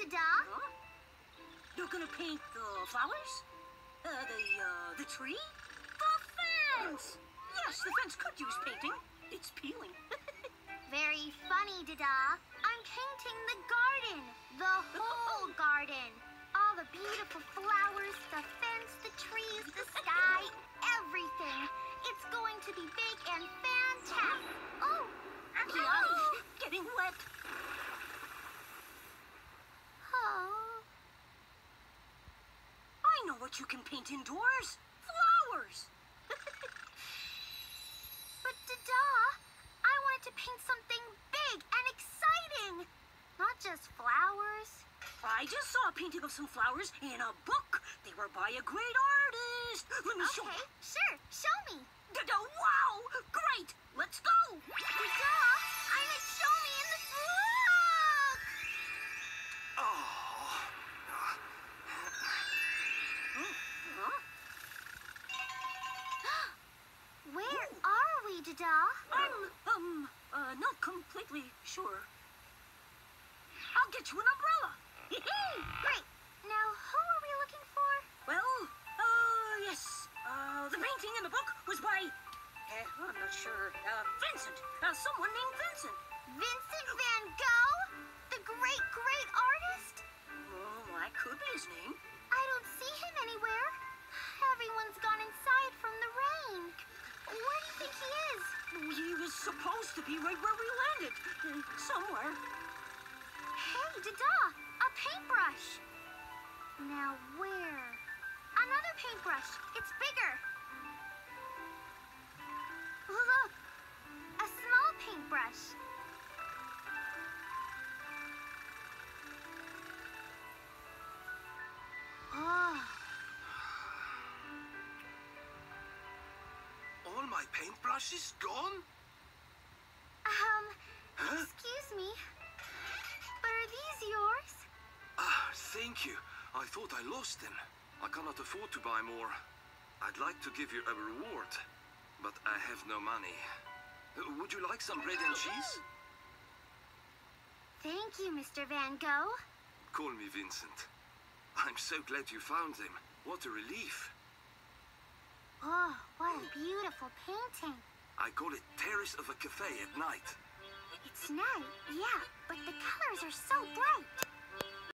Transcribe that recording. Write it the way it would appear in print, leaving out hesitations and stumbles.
Dada. Huh? You're gonna paint the flowers? The tree? The fence! Yes, the fence could use painting. It's peeling. Very funny, Dada. I'm painting the garden. The whole garden. All the beautiful flowers, the fence, the trees, the sky, everything. It's going to be big and fantastic. Oh! Yuck, getting wet. Oh. I know what you can paint indoors. Flowers. But Dada, I wanted to paint something big and exciting. Not just flowers. I just saw a painting of some flowers in a book. They were by a great artist. Let me show Okay, you. sure. Show me. Wow! Great! Let's go! Dada, I meant show me in the book. Oh. Huh? Where are we, Dada? I'm, not completely sure. I'll get you an umbrella. Great. Now, who are we looking for? Well, yes. The painting in the book was by, I'm not sure, Vincent. Someone named Vincent. Vincent van Gogh? The great, great artist? Oh, that could be his name. I don't see him anywhere. Everyone's gone inside from the rain. Where do you think he is? He was supposed to be right where we landed. Somewhere. Hey, Dada, a paintbrush. Now where? Another paintbrush. It's bigger. Look, a small paintbrush. Oh, All my paintbrushes gone? Huh? excuse me. But are these yours? Ah, thank you. I thought I lost them. I cannot afford to buy more. I'd like to give you a reward, but I have no money. Would you like some bread and cheese? Thank you, Mr. Van Gogh. Call me Vincent. I'm so glad you found them. What a relief. Oh, what a beautiful painting. I call it Terrace of a Cafe at night. It's night, yeah, but the colors are so bright.